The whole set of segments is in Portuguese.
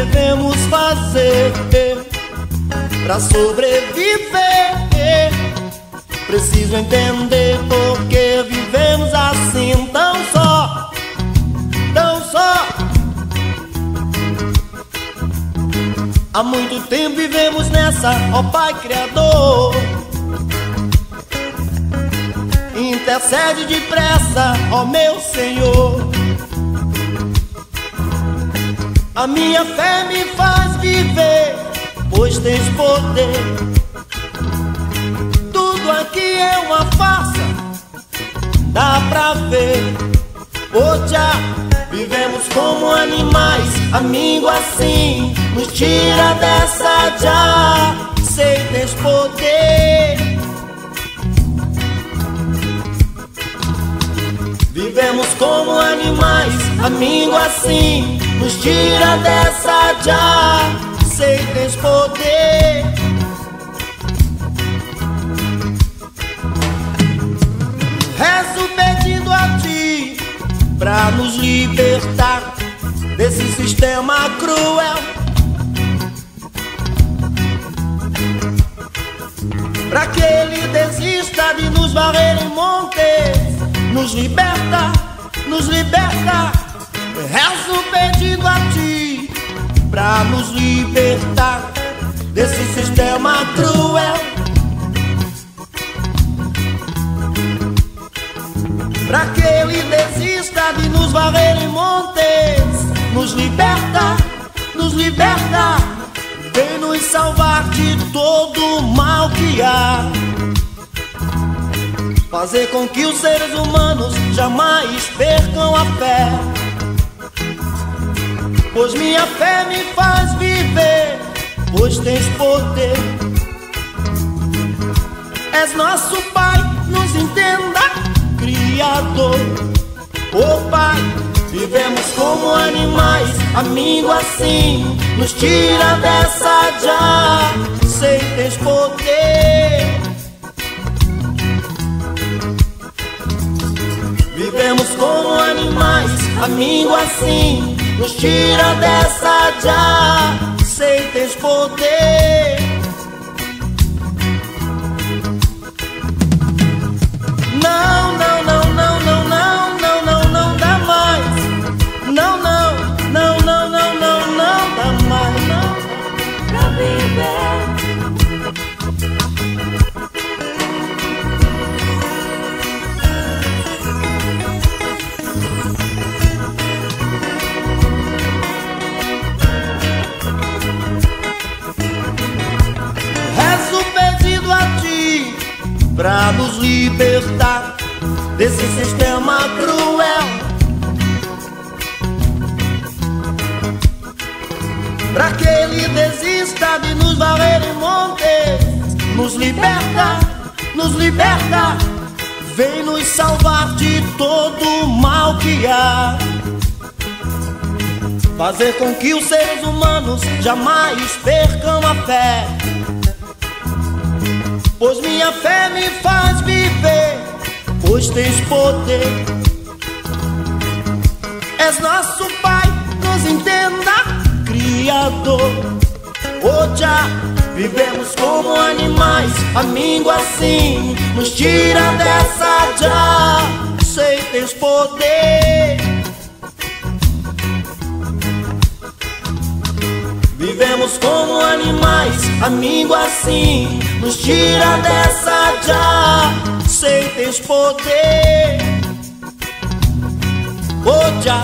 devemos fazer pra sobreviver? Preciso entender por que vivemos assim tão só, tão só. Há muito tempo vivemos nessa, ó Pai Criador. Intercede depressa, ó meu Senhor. A minha fé me faz viver, pois tens poder. Tudo aqui é uma farsa, dá pra ver. Oh, já vivemos como animais, amigo, assim nos tira dessa já. Sei tens poder. Vivemos como animais, amigo, assim nos tira dessa já. Sei tens poder. Rezo pedindo a ti pra nos libertar desse sistema cruel, pra que ele desista de nos varrer em montes. Nos liberta, nos liberta. Rezo pedindo a ti pra nos libertar desse sistema cruel, pra que ele desista de nos varrer em montes. Nos liberta, nos liberta. Vem nos salvar de todo o mal que há. Fazer com que os seres humanos jamais percam a fé, pois minha fé me faz viver, pois tens poder. És nosso Pai, nos entenda, Criador. Oh Pai, vivemos como animais, amigo, assim nos tira dessa já. Sei tens poder. Vivemos como animais, amigo, assim nos tira dessa já. Sei tens poder. Não, não, não, não, não, não, não, não, não dá mais. Não, não, não, não, não, não, não dá mais. Não, pra viver. Pra nos libertar desse sistema cruel, pra que ele desista de nos varrer em montes. Nos liberta, nos liberta. Vem nos salvar de todo o mal que há. Fazer com que os seres humanos jamais percam a fé, pois minha fé me faz viver, pois tens poder. És nosso Pai, nos entenda, Criador. Oh, já vivemos como animais, amigo, assim nos tira dessa já. Sei tens poder. Vivemos como animais, amigo, assim nos tira dessa já. Sei tens poder. Oh, já.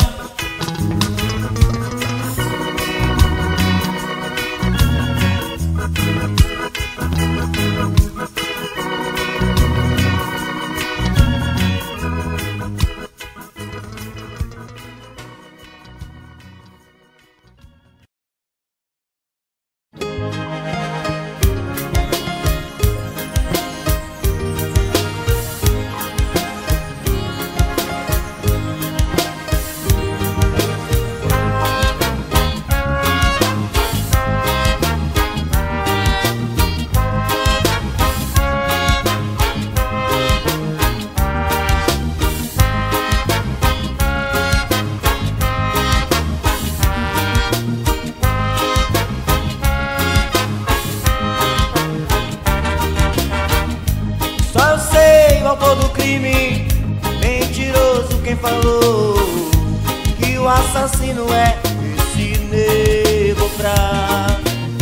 assassino é esse nego pra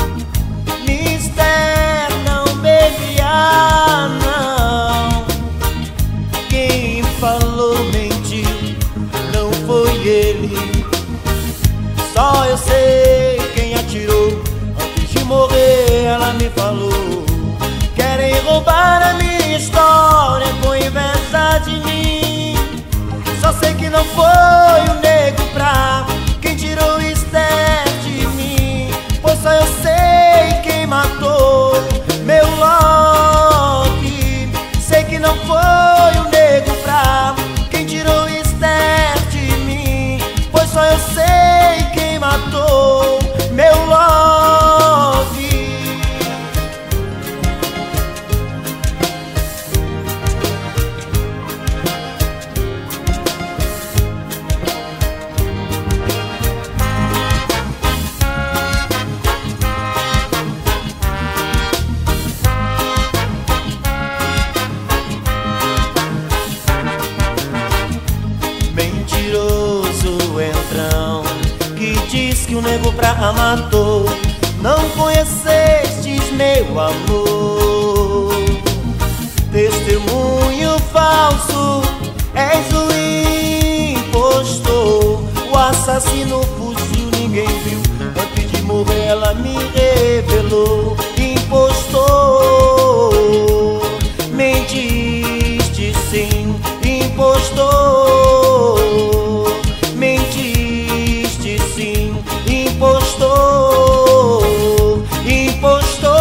Mister, não baby, ah não. Quem falou mentiu, não foi ele. Só eu sei quem atirou. Antes de morrer ela me falou: querem roubar a minha história com inveja de mim. Só sei que não foi o nego pra quem tirou o Esther de mim. Pois só eu sei quem matou meu Loki. Sei que não foi o nego pra quem tirou o Esther de mim. Pois só eu sei quem matou meu Loki. Que o nego pra matou. Não conhecestes meu amor. Testemunho falso, és o impostor. O assassino fugiu, ninguém viu. Antes de morrer ela me revelou. Impostor, mentiste sim. Impostor, mentiste sim. Impostor, impostor.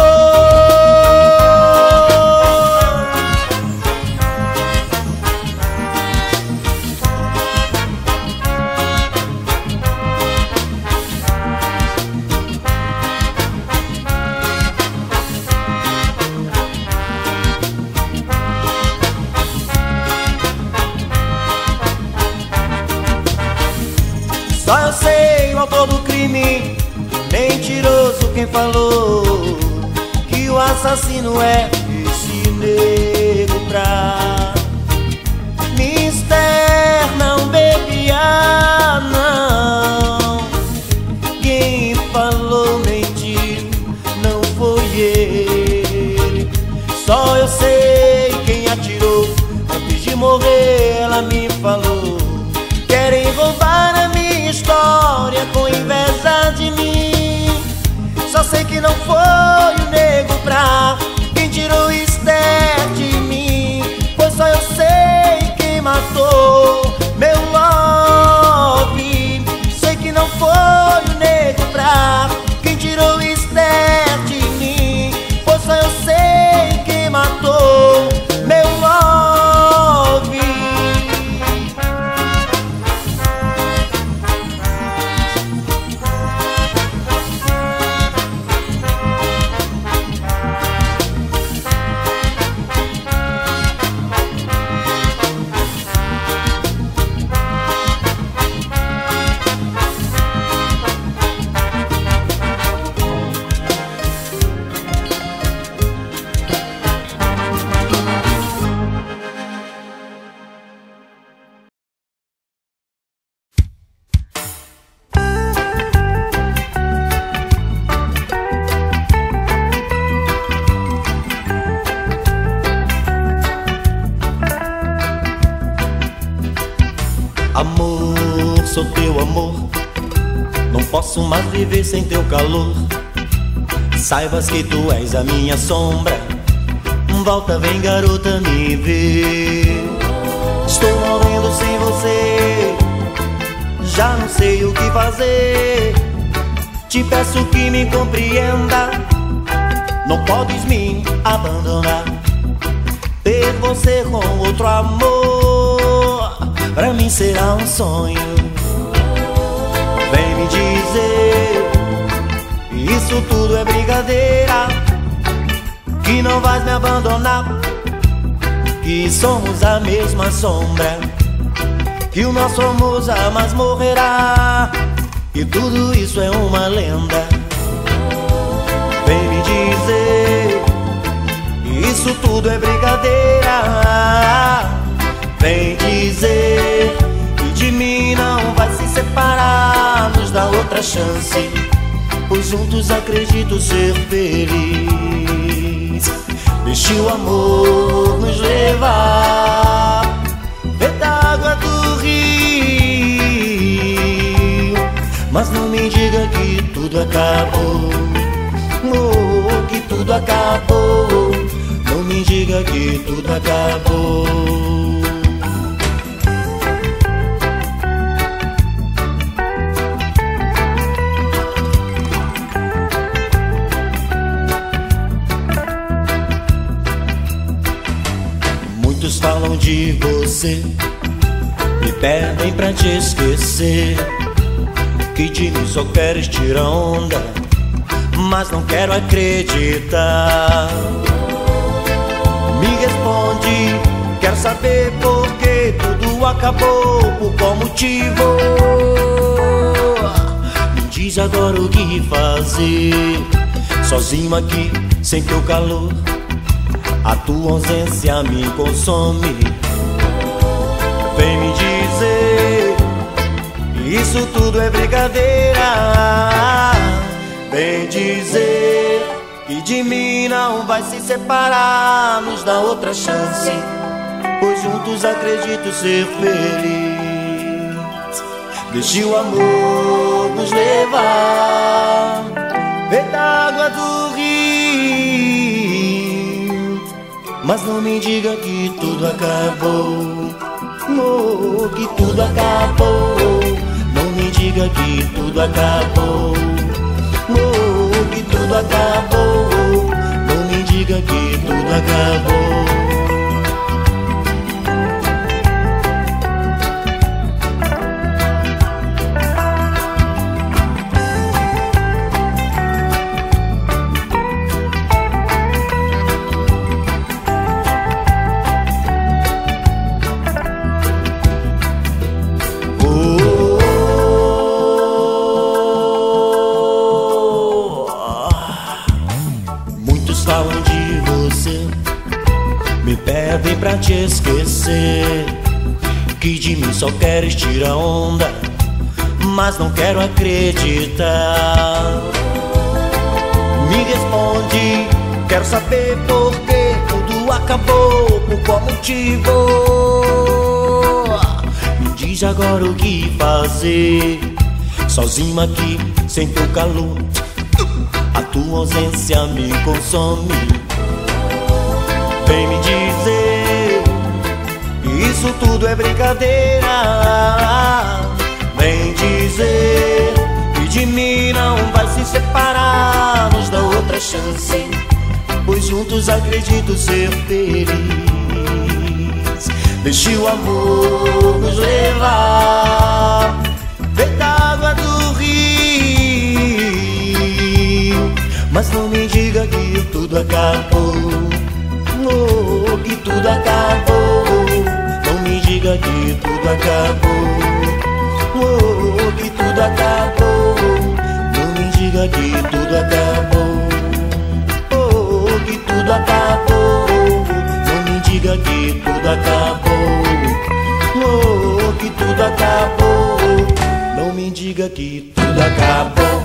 Só eu sei o autor do crime, mentiroso quem falou que o assassino é esse nego pra Mister, não baby, ah não. Quem falou mentiu, não foi ele. Só eu sei quem atirou. Antes de morrer ela me falou: querem roubar a minha história com inveja de mim. Só sei que não foi o nego pra quem tirou Esther de mim. Pois só eu sei quem matou meu love. Sei que não foi o nego pra quem tirou Esther de mim. Pois só eu sei quem matou meu love. Amor, sou teu amor, não posso mais viver sem teu calor. Saibas que tu és a minha sombra. Volta, vem garota me ver. Estou morrendo sem você, já não sei o que fazer. Te peço que me compreenda, não podes me abandonar. Ter você com outro amor, pra mim será um sonho. Vem me dizer, isso tudo é brincadeira, que não vais me abandonar, que somos a mesma sombra, que o nosso amor jamais morrerá, e tudo isso é uma lenda. Vem me dizer, isso tudo é brincadeira. Vem dizer que de mim não vai se separar. separar, nos dá outra chance, pois juntos acredito ser feliz. Deixe o amor nos levar, feita água do rio. Mas não me diga que tudo acabou, oh, que tudo acabou. Não me diga que tudo acabou. Muitos falam de você, me pedem pra te esquecer, que de mim só queres tirar onda, mas não quero acreditar. Me responde, quero saber por que tudo acabou, por qual motivo. Me diz agora o que fazer, sozinho aqui, sem teu calor. A tua ausência me consome. Vem me dizer, isso tudo é brincadeira. Vem dizer que de mim não vai se separar, nos dá outra chance, pois juntos acredito ser feliz. Deixe o amor nos levar, feita água do rio. Mas não me diga que tudo acabou, oh, que tudo acabou. Não me diga que tudo acabou, oh, que tudo acabou. Não me diga que tudo acabou. Falam de você, me pedem pra te esquecer, que de mim só queres tirar onda, mas não quero acreditar. Me responde, quero saber por que tudo acabou, por qual motivo. Me diz agora o que fazer, sozinho aqui, sem teu calor. A tua ausência me consome. Vem me dizer, isso tudo é brincadeira. Vem dizer que de mim não vai se separar, nos dá outra chance, pois juntos acredito ser feliz. Deixe o amor nos levar, feita água do rio. Mas não me diga que tudo acabou, oh, que tudo acabou. Não me diga que tudo acabou, oh, que tudo acabou. Não me diga que tudo acabou, oh, que tudo acabou. Não me diga que tudo acabou, oh, que tudo acabou. Não me diga que tudo acabou.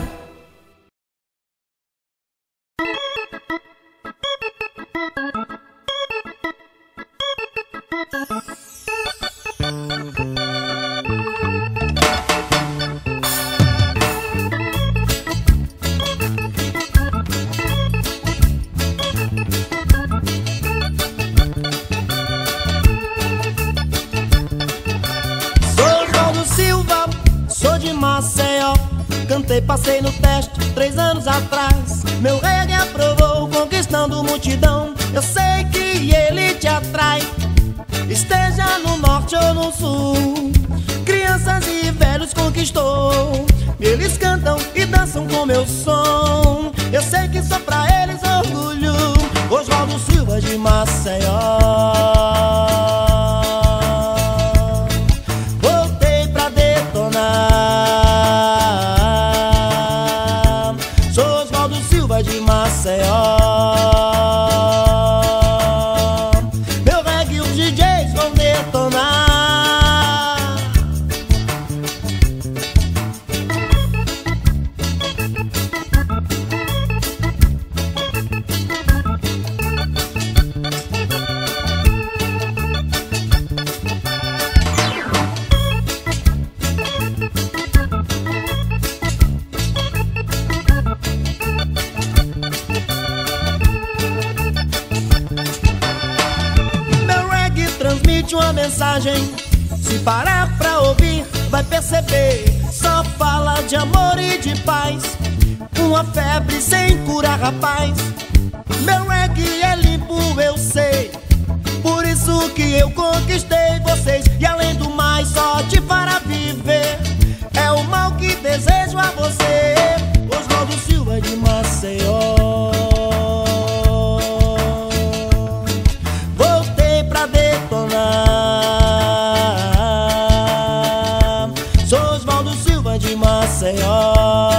Cantei, passei no teste 3 anos atrás. Meu reggae aprovou, conquistando multidão. Eu sei que ele te atrai, esteja no norte ou no sul. Crianças e velhos conquistou. Eles cantam e dançam com meu som. Eu sei que sou pra eles orgulho. Oswaldo Silva de Maceió. Voltei pra detonar. Sou Oswaldo Silva de Maceió. Meu reggae e os DJs vão detonar. última mensagem. Se parar pra ouvir, vai perceber. Só fala de amor e de paz. Uma febre sem cura, rapaz. Meu reggae é limpo, eu sei. Por isso que eu conquistei vocês. E além do mais, só te fará viver. É o mal que desejo a você. Oswaldo Silva de Maceió. Voltei pra detonar. Sou Oswaldo Silva de Maceió.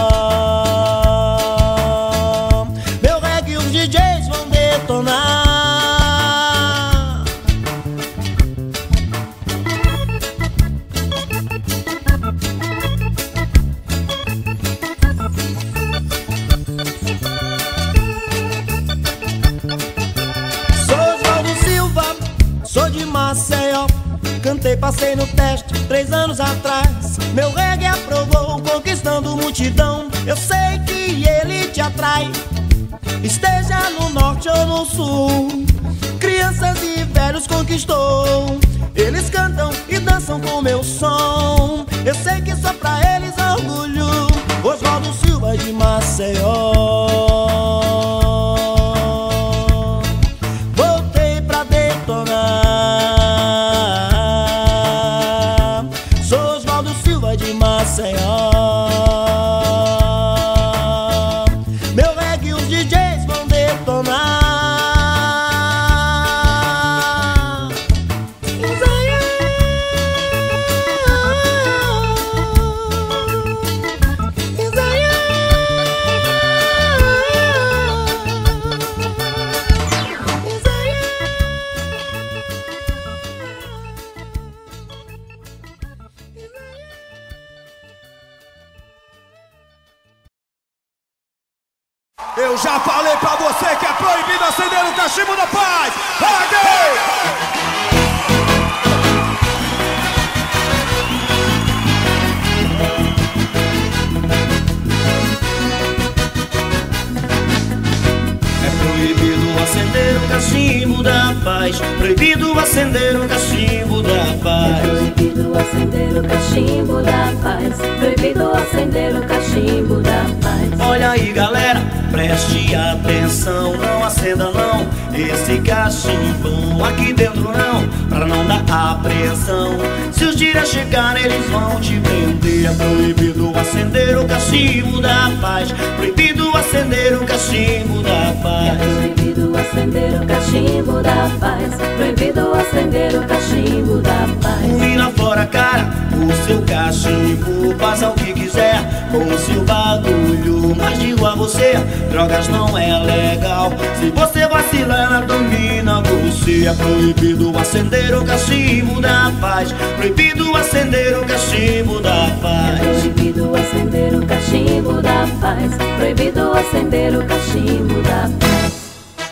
Meu reggae os DJs vão detonar. Sou de Maceió, cantei, passei no teste 3 anos atrás. Meu reggae aprovou, conquistando multidão. Eu sei que ele te atrai. Esteja no norte ou no sul, crianças e velhos conquistou. Eles cantam e dançam com meu som. Eu sei que só pra eles orgulho. Oswaldo Silva de Maceió. Meu reggae os DJs vão detonar. Eu já falei pra você que é proibido acender o cachimbo da paz. Fala, gay! É proibido acender o cachimbo da paz. Proibido acender o cachimbo da paz. Proibido acender o cachimbo da paz. Proibido acender o cachimbo da paz. Olha aí, galera, preste atenção. Não acenda não esse cachimbo aqui dentro não, pra não dar apreensão. Se os dias chegarem eles vão te prender. É proibido acender o cachimbo da paz. Proibido acender o cachimbo da paz. Proibido acender o cachimbo da paz. Proibido acender o cachimbo da paz. Vira fora, cara, o seu cachimbo. Faça o que quiser com o seu bagulho. Mas digo a você, drogas não é legal. Se você vacilar, ela domina você. É proibido acender o cachimbo da paz. Proibido acender o cachimbo da paz. Proibido acender o cachimbo da paz. Proibido acender o cachimbo da paz.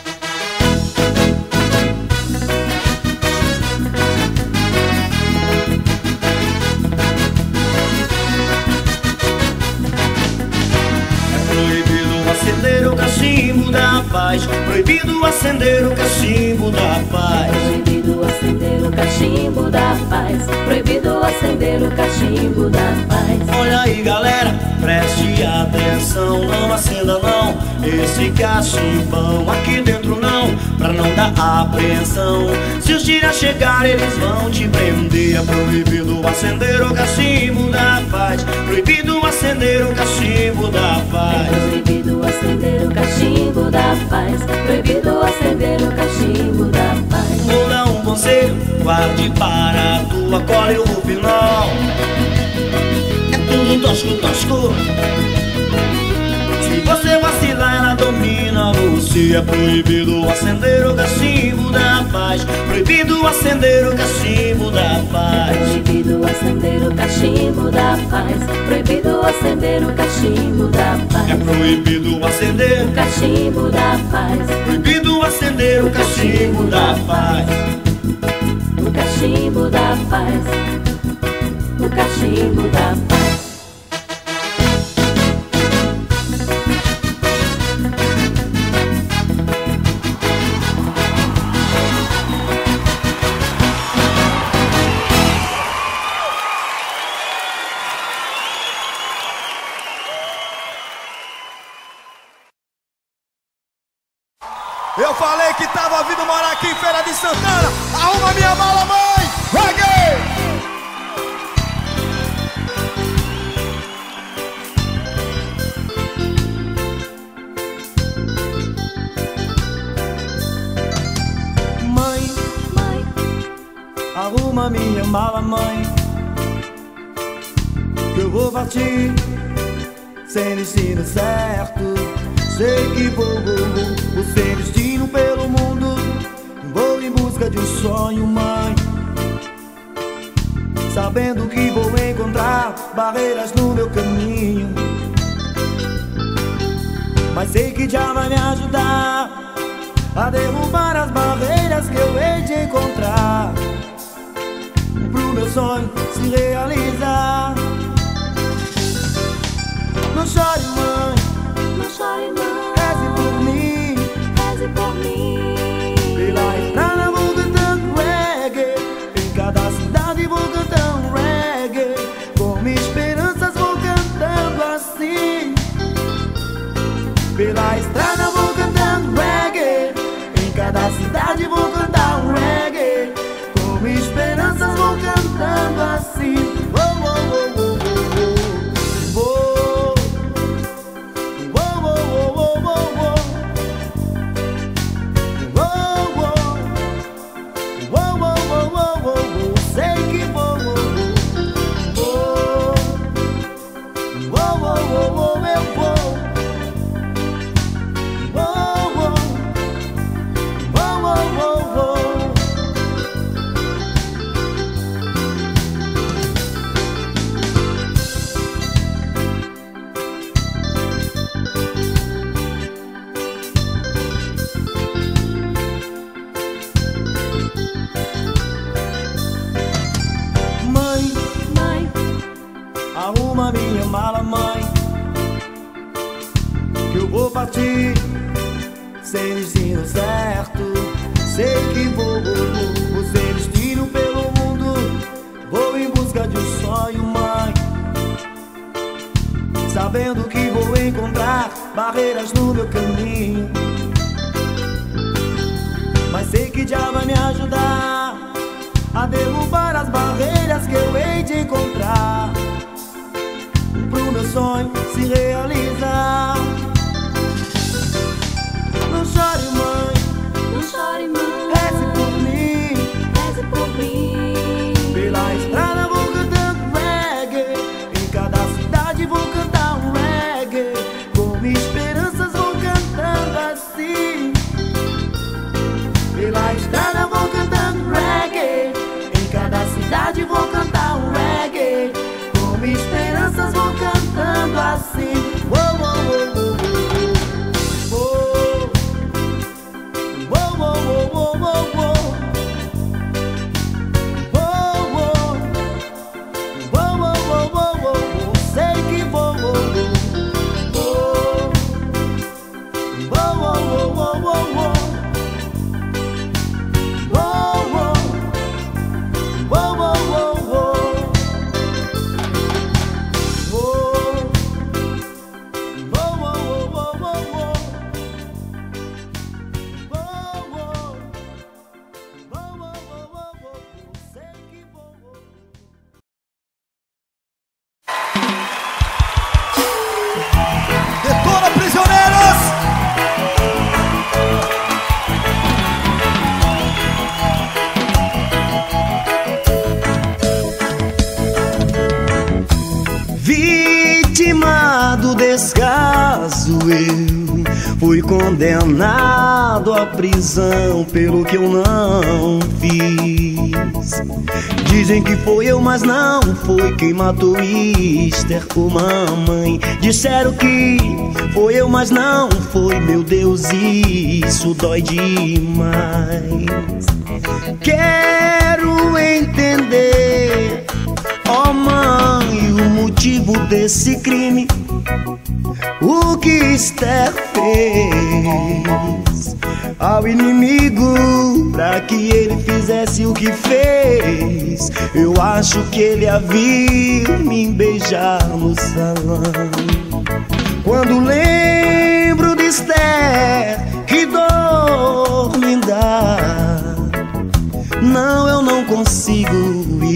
Proibido acender o cachimbo da paz. Proibido acender o cachimbo da paz. Proibido acender o cachimbo da paz. Olha aí, galera, preste atenção. Não acenda não esse cachimbão aqui dentro não, pra não dar apreensão. Se os dias chegarem eles vão te prender. É proibido acender o cachimbo da paz. Proibido acender o cachimbo da paz. Proibido acender o cachimbo da paz. Proibido acender o cachimbo da paz. Vou dar um conselho, guarde para a tua cola e o final. É tudo tosco, tosco. Se você vacilar, ela domina você. É proibido acender o cachimbo da paz. Proibido acender o cachimbo da paz. Proibido acender o cachimbo da paz. Proibido acender o cachimbo da paz. É proibido acender o cachimbo da paz. Proibido acender o cachimbo da paz. O cachimbo da paz. O cachimbo da paz. Eu falei que tava vindo morar aqui em Feira de Santana. Arruma minha mala, mãe! Reggae! Mãe, arruma minha mala, mãe, que eu vou partir sem destino certo. Sei que vou sem destino pelo mundo. Vou em busca de um sonho, mãe, sabendo que vou encontrar barreiras no meu caminho. Mas sei que já vai me ajudar a derrubar as barreiras que eu hei de encontrar, pro meu sonho se realizar. Não chore, mãe, não chore, mãe, reze por mim, reze por mim. Pela estrada vou cantando reggae, em cada cidade vou cantando reggae, com esperanças vou cantando assim. Pela estrada vou cantando reggae, em cada cidade vou cantar um reggae, com esperanças vou cantando assim. Arruma minha mala, mãe, que eu vou partir sem destino certo. Sei que vou sem destino pelo mundo. Vou em busca de um sonho, mãe, sabendo que vou encontrar barreiras no meu caminho. Mas sei que já vai me ajudar a derrubar as barreiras que eu hei de encontrar, pro meu sonho se realizar. Não chore, mãe, não chore, mãe, reze por mim, reze por mim. Pela estrada vou cantando reggae, em cada cidade vou cantar um reggae, com esperanças vou cantando assim. Pela estrada vou cantando reggae, em cada cidade vou cantar um reggae, com esperanças vou cantando assim. Sei que vou Detona, prisioneiros! Vítima do descaso, eu fui condenado à prisão pelo que eu não fiz. Dizem que foi eu, mas não foi quem matou Esther ou mamãe. Disseram que foi eu, mas não foi, meu Deus, isso dói demais. Quero entender, ó mãe, o motivo desse crime, o que Esther fez ao inimigo pra que ele fizesse o que fez. Eu acho que ele havia me beijar no salão. Quando lembro de Esther, que dor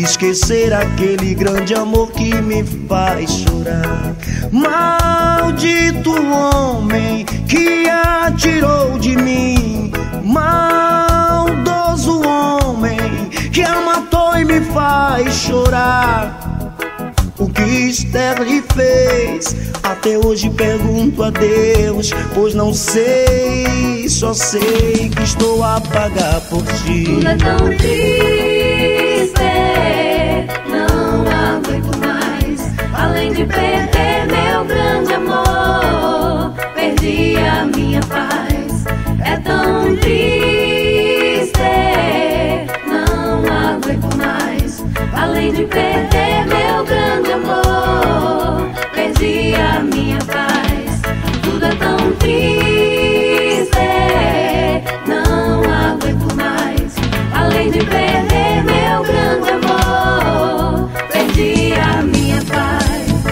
esquecer aquele grande amor que me faz chorar. Maldito homem que atirou de mim, maldoso homem que a matou e me faz chorar. O que Esther lhe fez, até hoje pergunto a Deus, pois não sei, só sei que estou a pagar por ti. Tudo é tão triste, não aguento mais. Além de perder meu grande amor, perdi a minha paz. É tão triste, não aguento mais. Além de perder meu grande amor, perdi a minha paz. Tudo é tão triste, não aguento mais. Além de perder meu grande amor, perdi a minha paz.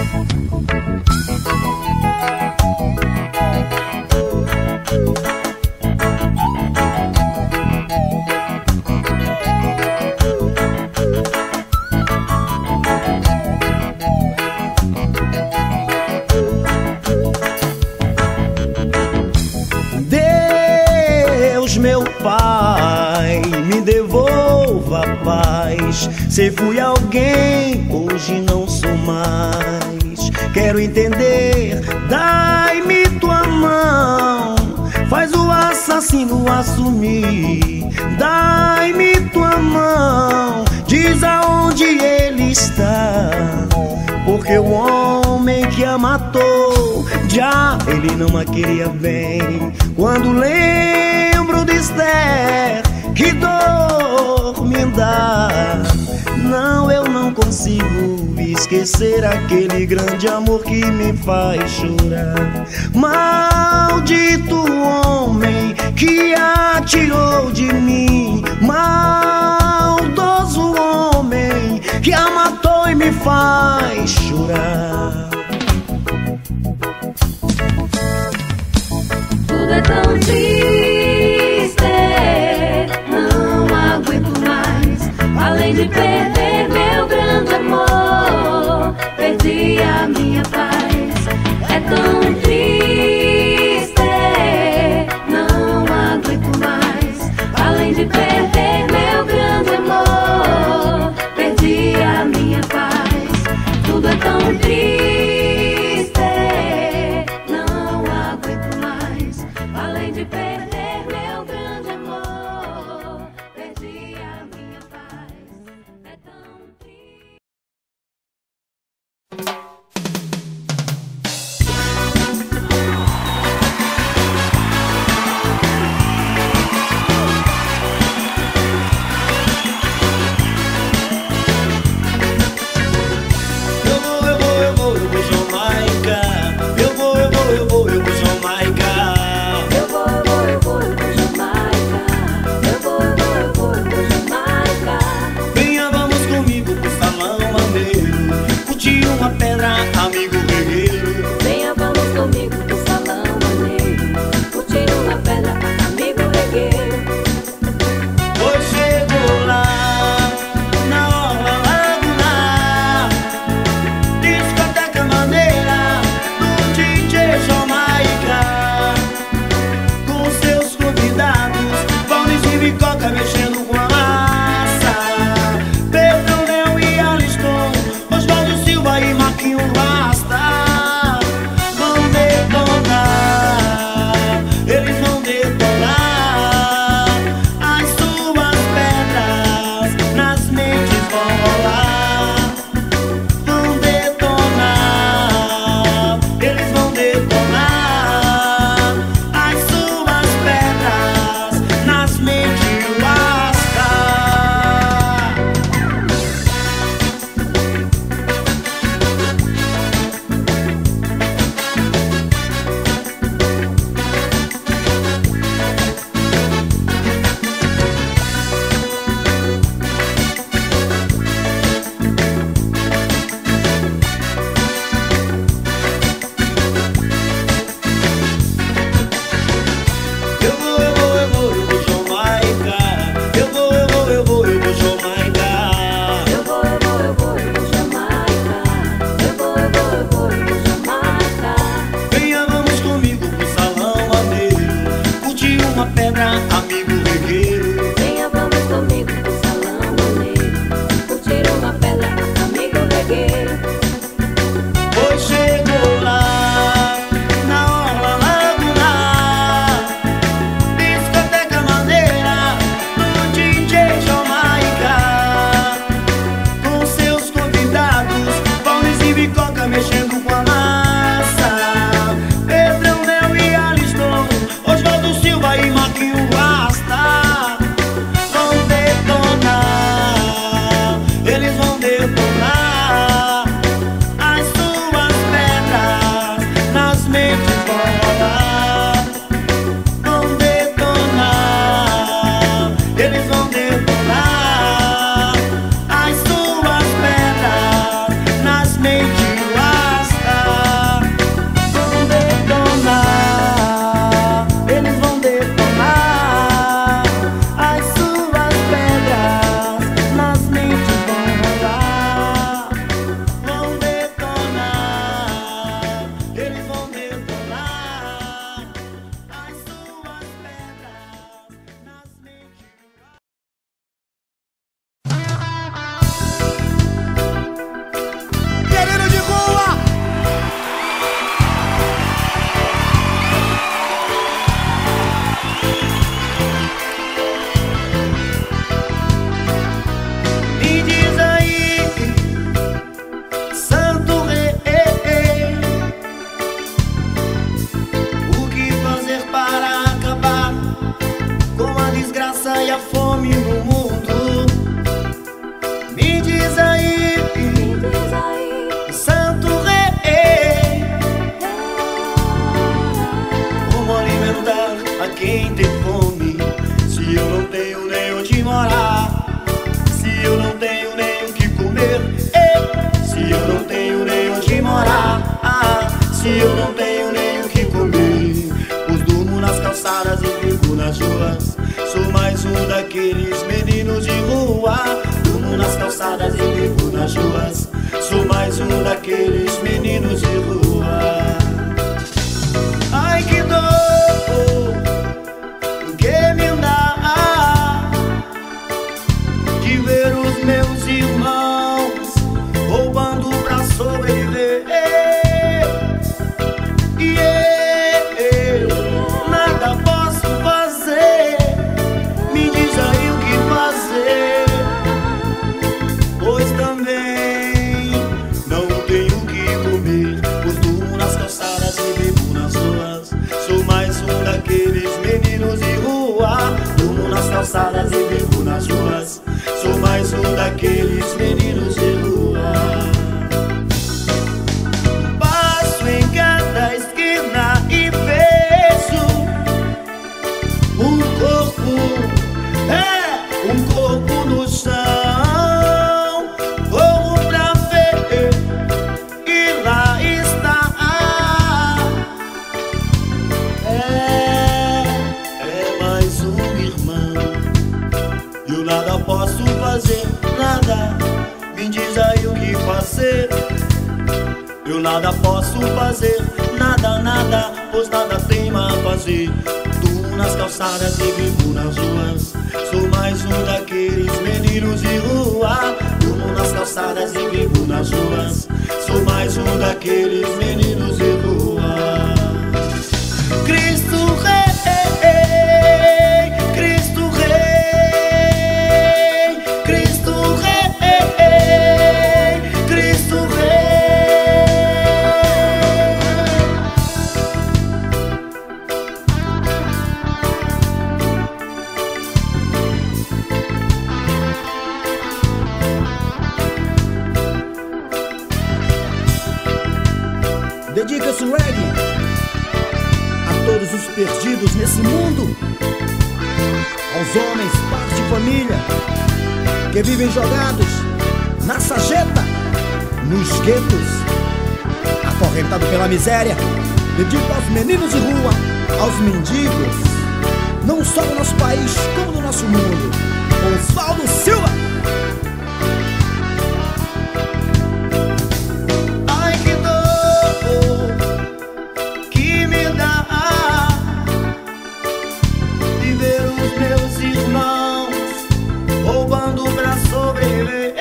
Meu Pai, me devolva a paz. Se fui alguém, hoje não sou mais. Quero entender, dai-me tua mão. Faz o assassino assumir. Dai-me tua mão, diz aonde ele está. Porque o homem que a matou, já ele não a queria bem. Quando lembro de Esther, que dor me dá. Não, eu não consigo esquecer aquele grande amor que me faz chorar. Maldito homem que atirou de mim, maldoso homem que a matou e me faz chorar. Tudo é tão triste, não aguento mais. Além de perder meu grande amor, perdi a minha paz. É tão triste, não aguento mais. Além de perder meu grande amor, perdi a minha paz. Tudo é tão triste, não aguento mais. Além de perder meu grande amor, perdi a minha paz. É tão triste. desgraça e a fome no mundo. Me diz aí, Santo Rei, como alimentar a quem tem fome? Se eu não tenho nem onde morar, se eu não tenho nem o que comer, se eu não tenho nem onde morar, se eu não tenho nem o que comer, pois durmo nas calçadas e vivo nas ruas. Sou mais um daqueles meninos de rua. Durmo nas calçadas e vivo nas ruas. Sou mais um daqueles meninos de rua. Ai, que dor que me dá de ver os meus irmãos roubando pra sobreviver. E eu nada posso fazer. Me diz aí o que fazer, pois também não tenho o que comer. Pois durmo nas calçadas e vivo nas ruas. Sou mais um daqueles meninos de rua. Durmo nas calçadas e vivo nas ruas. Sou mais um daqueles meninos de rua. Passo em cada esquina e vejo um corpo no chão. Corro pra ver e lá está. É mais um irmão. Eu nada posso fazer, nada. Me diz aí o que fazer. Eu nada posso fazer, nada, nada, pois nada tenho a fazer. Durmo nas calçadas e vivo nas ruas. Sou mais um daqueles meninos de rua. Durmo nas calçadas e vivo nas ruas. Sou mais um daqueles meninos de rua. Cristo Rei, Cristo Rei, Cristo Rei, Cristo Rei. Dedica-se o reggae a todos os perdidos nesse mundo, aos homens, pais de família, que vivem jogados na sarjeta, nos guetos, acorrentado pela miséria. Dedico aos meninos de rua, aos mendigos, não só no nosso país, como no nosso mundo. Osvaldo Silva. Ai, que dor que me dá de ver os meus irmãos roubando pra sobreviver.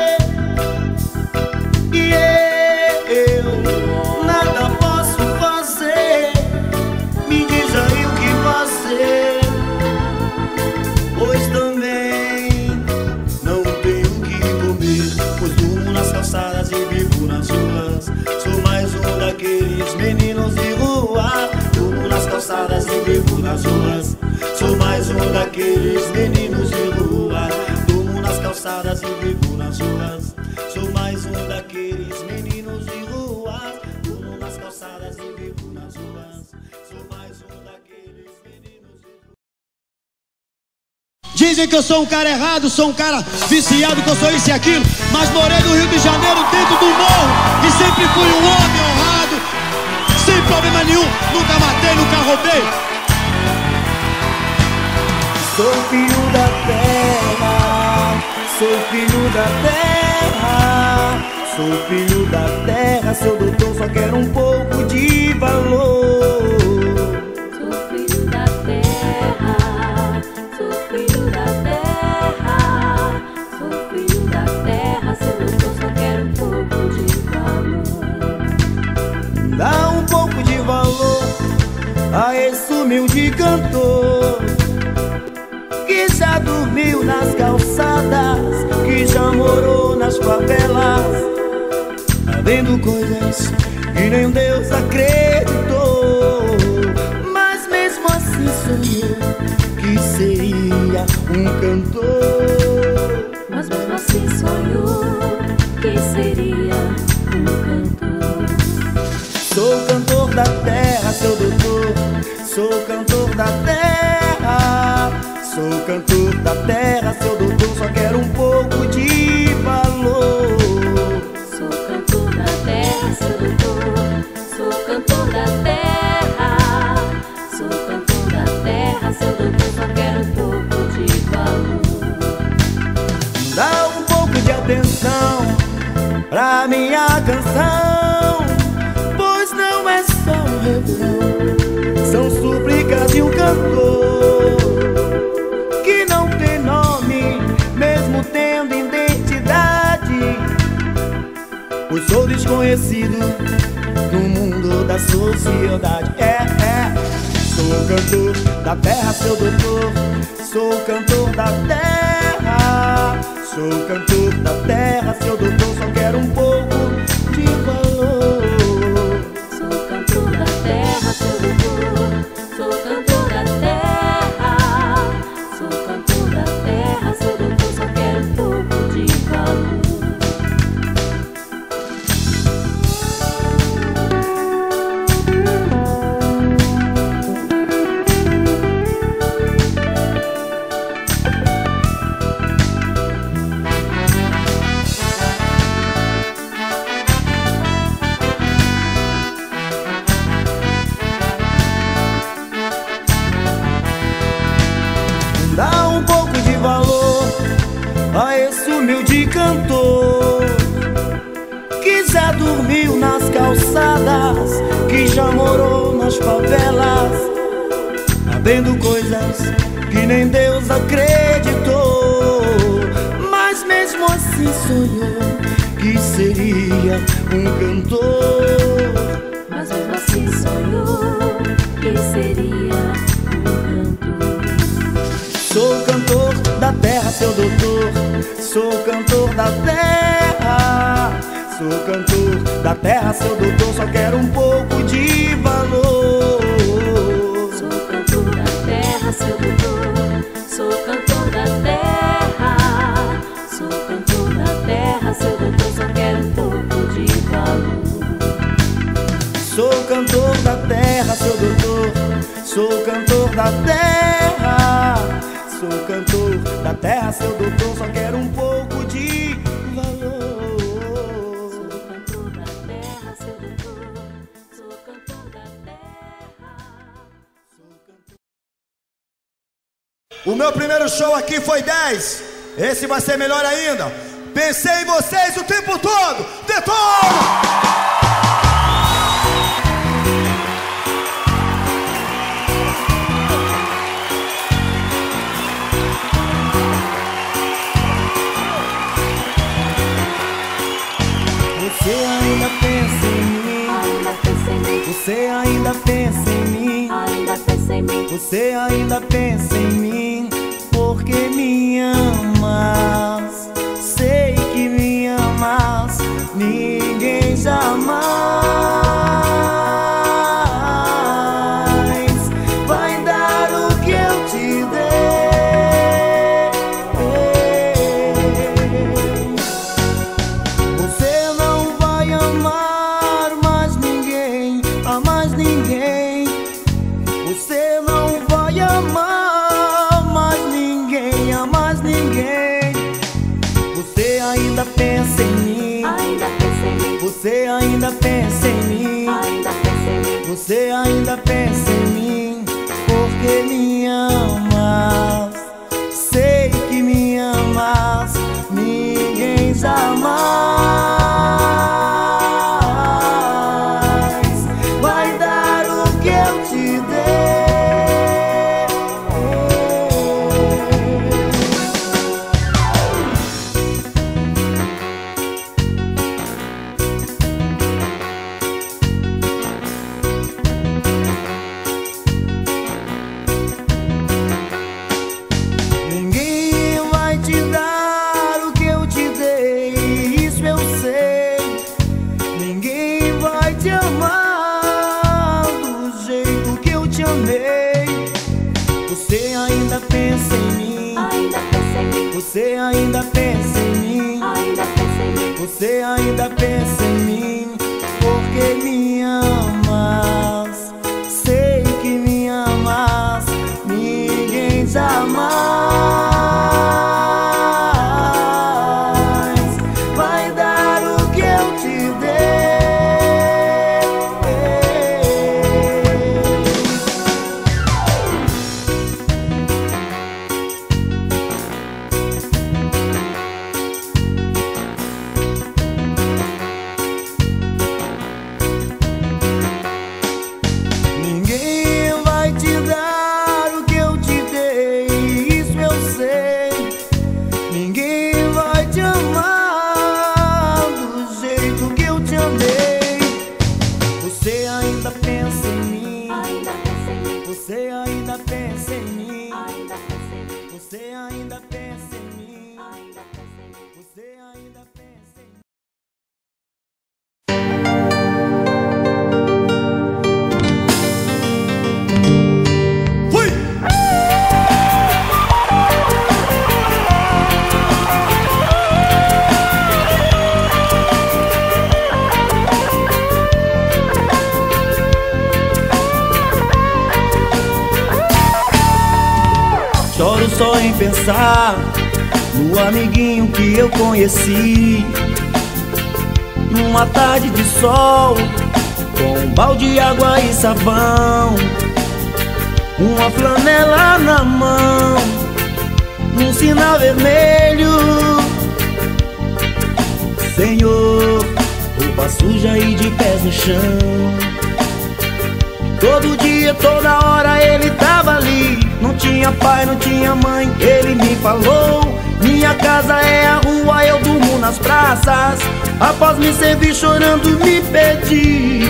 E eu nada posso fazer. Me diz aí o que fazer, pois também não tenho o que comer. Pois durmo nas calçadas e vivo nas ruas. Sou mais um daqueles meninos de rua. Durmo nas calçadas e vivo nas ruas. Sou mais um daqueles meninos de rua. Durmo nas calçadas e vivo nas ruas. Sou mais um daqueles meninos de rua. Durmo nas calçadas e vivo nas ruas. Sou mais um daqueles meninos de rua. Dizem que eu sou um cara errado, sou um cara viciado, que eu sou isso e aquilo, mas morei no Rio de Janeiro, dentro do morro, e sempre fui um homem honrado, sem problema nenhum, nunca matei, nunca roubei. Sou filho da terra, sou filho da terra, sou filho da terra, sou doutor, só quero um pouco de valor. Sou filho da terra, sou filho da terra, sou filho da terra, seu doutor, só quero um pouco de valor. Dá um pouco de valor a esse humilde cantor que já dormiu nas calçadas, que já morou nas favelas, vendo coisas que nem Deus acreditou, mas mesmo assim sonhou que seria seria um cantor. Mas mesmo assim sonhou que seria um cantor. Sou cantor da terra, seu doutor. Sou cantor da terra. Sou cantor da terra, seu doutor. Só quero um pouco de valor. Sou cantor da terra, seu doutor. Sou cantor da terra. Sou cantor da terra, seu doutor. Só quero um pouco de valor. Dá um pouco de atenção pra minha canção, pois não é só um refrão, são súplicas de um cantor que não tem nome, mesmo tendo identidade, pois sou desconhecido no mundo da sociedade. Sou cantor da terra, seu doutor. Sou cantor da terra. Sou cantor da terra, seu doutor. Só quero um pouco de valor. Sou cantor da terra, seu doutor. Sou cantor da terra. Sou cantor da terra, seu doutor. Só quero um pouco de valor. Dá um pouco de valor a esse humilde cantor que já dormiu nas calçadas, que já morou nas favelas, sabendo coisas que nem Deus acreditou, mas mesmo assim sonhou que seria um cantor. Mas mesmo assim sonhou que seria um cantor. Sou cantor da terra, seu doutor. Sou cantor da terra. Sou cantor da terra, seu doutor. Só quero um pouco de valor. Sou cantor da terra, seu doutor. Sou cantor da terra. Sou cantor da terra, seu doutor. Só quero um pouco de valor. Sou cantor da terra, seu doutor. Sou cantor da terra. Sou cantor da terra, seu doutor. Só quero um pouco de valor. Sou cantor da terra, seu doutor. Sou cantor da terra. O meu primeiro show aqui foi 10. Esse vai ser melhor ainda. Pensei em vocês o tempo todo. Detona! Você ainda pensa em mim. Ainda pensa em mim. Você ainda pensa em mim. Ainda pensa em mim. Você ainda pensa em mim, porque me amas. Sei que me amas. Ninguém jamais vai dar o que eu te dei. Você não vai amar mais ninguém, a mais ninguém. Você não vai amar mais ninguém, a mais ninguém. Você ainda pensa em mim. Ainda pensa em mim. Você ainda pensa em mim. Ainda pensa em mim. Você ainda pensa em mim, porque me amas. Sei que me amas. Ninguém jamais vai dar o que eu te dei. Você ainda pensa em mim, ainda pensa em mim. você ainda pensa em mim, porque me amas. Sei que me amas, ninguém jamais vai dar o que eu te dei. Ninguém vai te dar o que eu te dei, isso eu sei. Ninguém vai te amar do jeito que eu te amei. Você ainda pensa em mim, Ainda pensa em mim, você ainda pensa em mim, ainda pensa em mim, você ainda pensa em mim, ainda pensa em mim. você ainda pensa em mim. Fui! Choro só em pensar no amiguinho que eu conheci, numa tarde de sol, com um balde de água e sabão, uma flanela na mão, num sinal vermelho. Senhor, roupa suja e de pés no chão. Todo dia, toda hora ele tava ali. Não tinha pai, não tinha mãe, ele me falou: minha casa é a rua, eu durmo nas praças. Após me servir chorando, me pedi: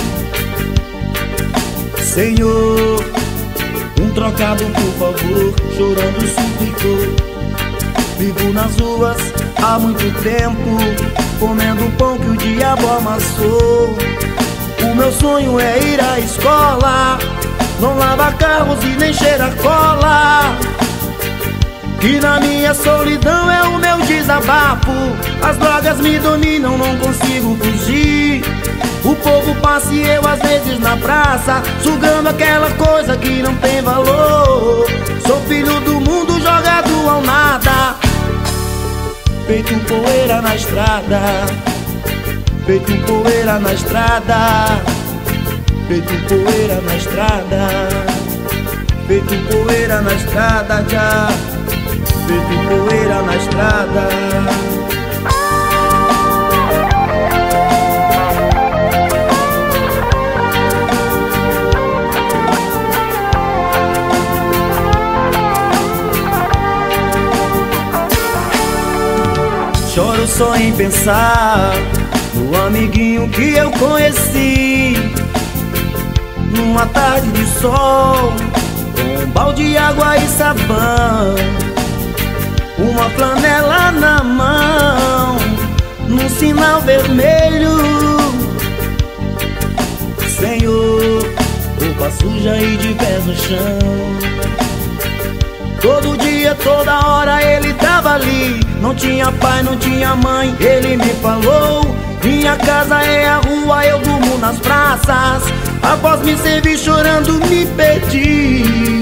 Senhor, um trocado por favor. Chorando suplicou. Vivo nas ruas há muito tempo, comendo o pão que o diabo amassou. O meu sonho é ir à escola, não lavar carros e nem cheirar cola. Que na minha solidão é o meu desabafo. As drogas me dominam, não consigo fugir. O povo passa e eu às vezes na praça, sugando aquela coisa que não tem valor. Sou filho do mundo jogado ao nada, feito poeira na estrada, feito poeira na estrada, feito poeira na estrada, feito poeira na estrada já, feito poeira na estrada. Choro só em pensar no amiguinho que eu conheci, numa tarde de sol, com um balde de água e sabão, uma flanela na mão, num sinal vermelho. Senhor, roupa suja e de pés no chão. Todo dia, toda hora ele tava ali. Não tinha pai, não tinha mãe, ele me falou: minha casa é a rua, eu durmo nas praças. Após me servir chorando, me pedi: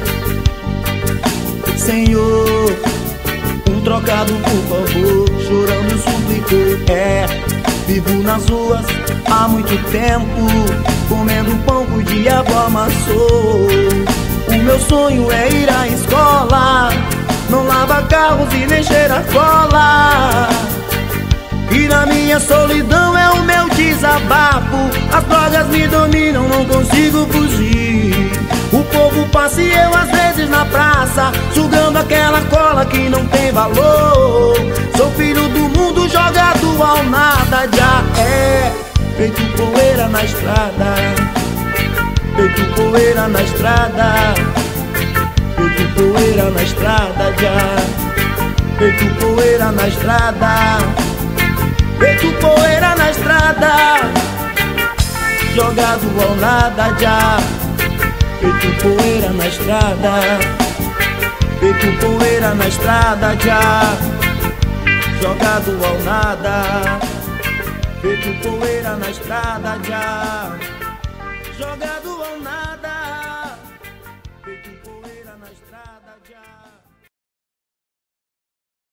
Senhor, um trocado por favor. Chorando suplicou. Vivo nas ruas há muito tempo, comendo pão que o diabo amassou. O meu sonho é ir à escola, não lava carros e nem cheira cola. E na minha solidão é o meu desabafo. As drogas me dominam, não consigo fugir. O povo passa e eu às vezes na praça, sugando aquela cola que não tem valor. Sou filho do mundo jogado ao nada, já é feito poeira na estrada, feito poeira na estrada, feito poeira na estrada já, feito poeira na estrada, feito poeira na estrada, jogado ao nada já, feito poeira na estrada, feito poeira poeira na estrada já, jogado ao nada. Feito poeira na estrada já, jogado ao nada. Feito poeira na estrada já.